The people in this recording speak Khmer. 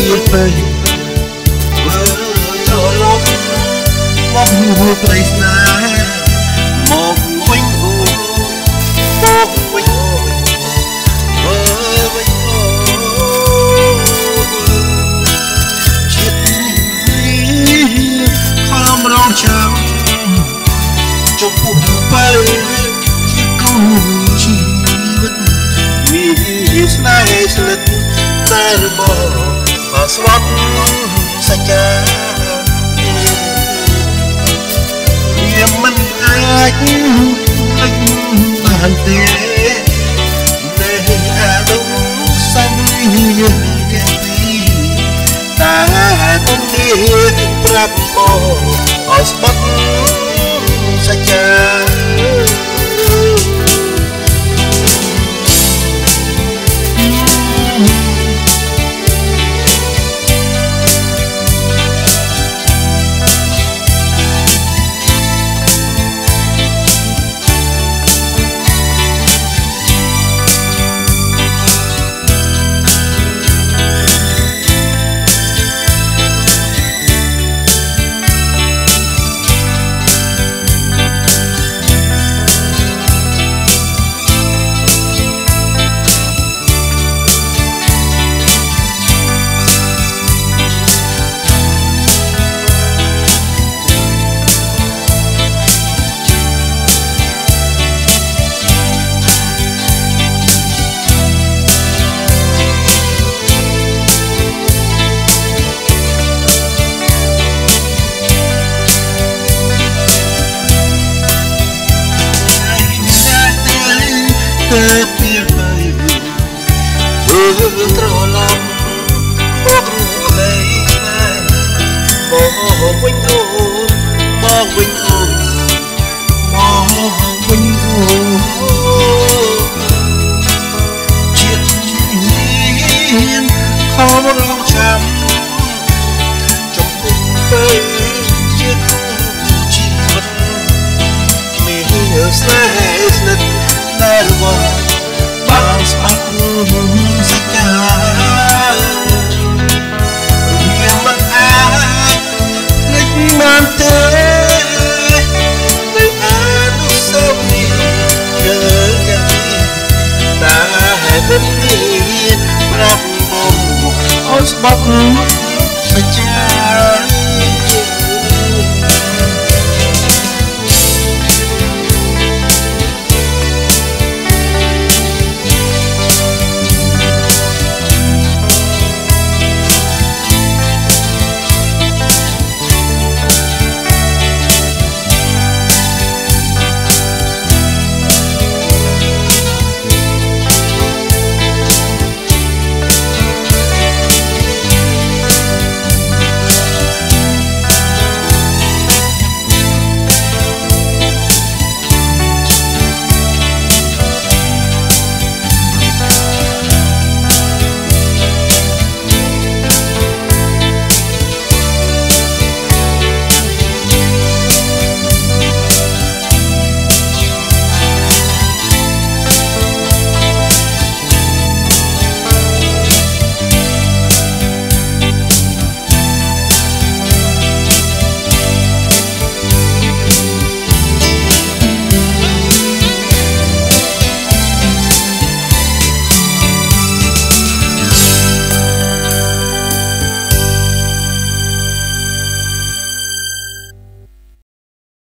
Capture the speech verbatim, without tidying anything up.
ពេលធ្វើត្រឡប់មកមួយព្រៃស្នេហ៍មកវិញអូមកវិញអូមើលវិញអូជាតិនេះខំរងចាំចំពោះពេលជាគូជីវិតមានស្នេហ៍ស្និទ្ធតែរបស់មកស្វត់សច្ចាវាមិនអាចភ្លេចបានទេនៅអារម្មណ៍សន្យាទាំងពីរតែទុំនេះប្រាប់មកឲ្យស្បត់សច្ចាទៅពីហើយមើលត្រឡប់មករូបនៃស្នេហ៍មកវិញអូនមកវិញអូនមកវិញអូនជាតិនេះខំរងចាំចំពោះពេលជាគូជីវិតមានស្នេហ៍ស្និទ្ធតែរបស់បានស្បាត់សច្ចាវាមិនអាចភ្លេចបានទេនៅអនុស្សាវរីយ៍យើងទាំងពីរតែមិនមានប្រាប់មកឲ្យស្បាត់